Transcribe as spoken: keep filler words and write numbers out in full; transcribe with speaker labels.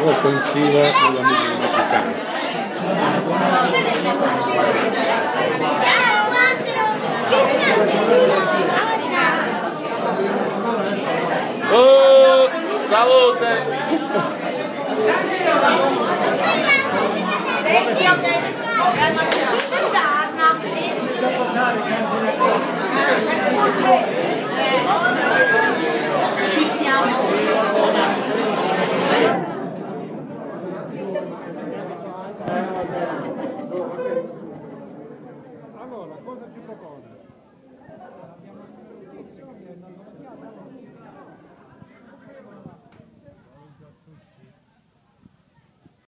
Speaker 1: offensiva sugli amici di Mattisano. Oh, salute!
Speaker 2: Ci siamo.
Speaker 3: Allora, cosa ci propone?